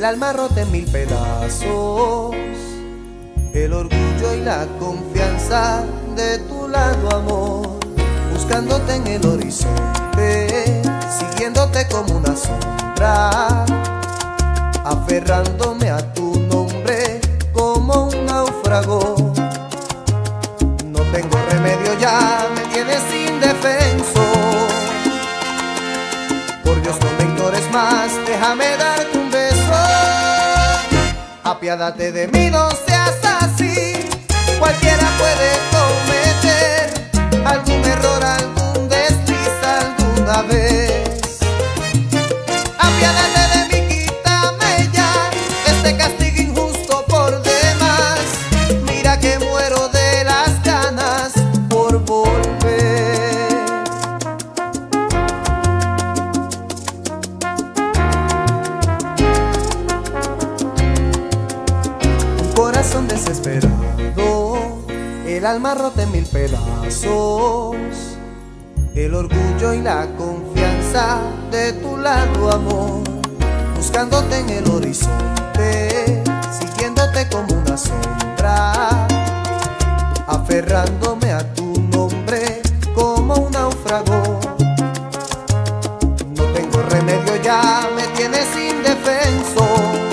alma rota en mil pedazos, el orgullo y la confianza de tu lado, amor, buscándote en el horizonte, siguiéndote como una sombra, aferrándome a tu nombre como un náufrago. No tengo remedio, ya me tienes indefenso. Por Dios, no me ignores más, déjame darte un beso. Apiádate de mí, no seas así. Cualquiera puede cometer algún error, algún desliz alguna vez. Apiádate de mí, quítame ya este castigo injusto por demás. Mira que muero de las ganas por volver. Un corazón desesperado, el alma rota en mil pedazos, el orgullo y la confianza de tu lado, amor, buscándote en el horizonte, siguiéndote como una sombra, aferrándome a tu nombre como un náufrago. No tengo remedio, ya me tienes indefenso.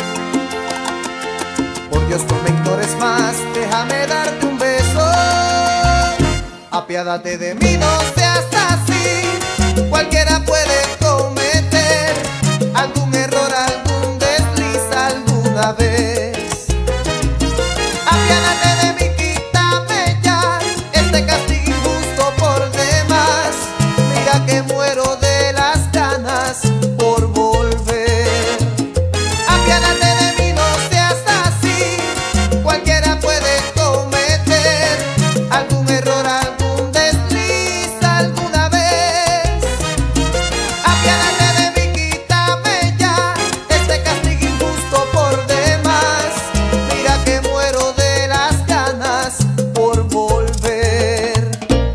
Por Dios, no me ignores más, déjame darte un beso. Apiádate de mí, no seas así. Cualquiera puede cometer algún error, algún desliz alguna vez. Apiádate de mí, quítame ya este castigo injusto por demás. Mira que muero de las ganas por volver. Apiádate de mí, no seas así. Cualquiera puede cometer algún error, algún desliz alguna vez. Apiádate de mí, quítame ya este castigo injusto por demás. Mira que muero de las ganas por volver.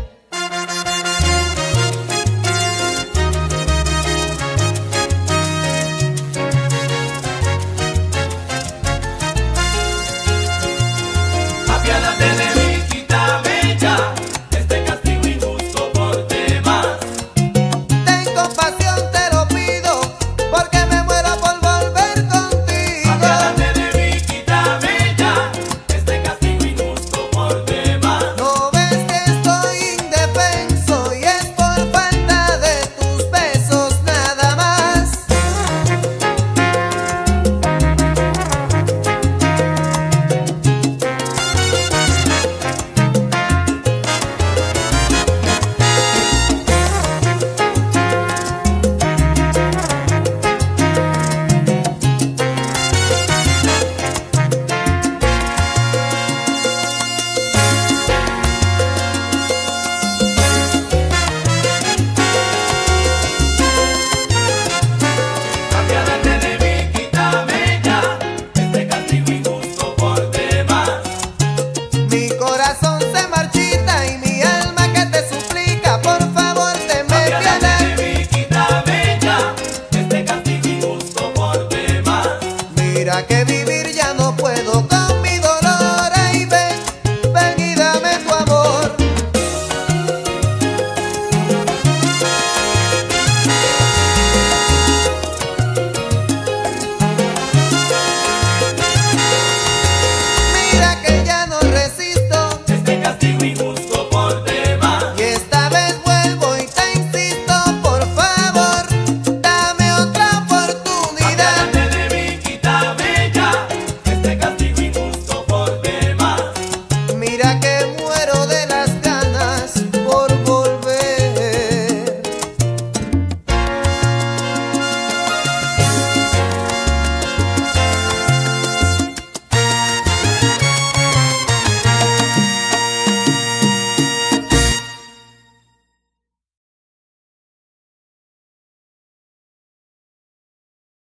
Apiádate de mí, quítame ya este castigo injusto por demás. Ten compasión, te lo pido, porque me muero por volver contigo. Apiádate de mí, quítame ya este castigo injusto por demás. No ves que estoy indefenso y es por falta de tus besos nada más. Apiádate de mí, quítame ya este castigo injusto por demás. Mi corazón se marchita y mi alma que te suplica, por favor, tenme Apiádate piedad. de mí, quítame ya este castigo injusto por demás. Mira que vivir ya no puedo con mi dolor. Ay, ven, ven y dame tu amor. Mira que ya no resisto Este castigo injusto por demás. y esta vez vuelvo y te insisto, por favor, dame otra oportunidad. Apiádate de mí, quítame ya este castigo injusto por demás. Mira que muero de